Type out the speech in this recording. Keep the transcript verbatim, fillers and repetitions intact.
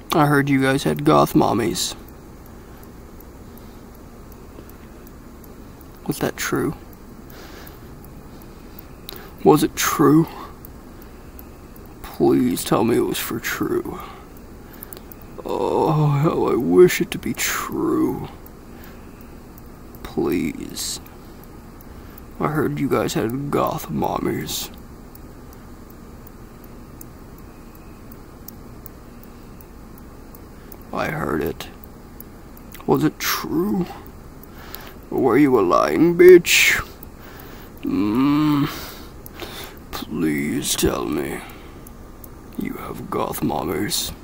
I heard you guys had goth mommies. Was that true? Was it true? Please tell me it was for true. Oh, how I wish it to be true. Please. I heard you guys had goth mommies. I heard it. Was it true? Or were you a lying bitch? Mmm. Please tell me you have goth mommies.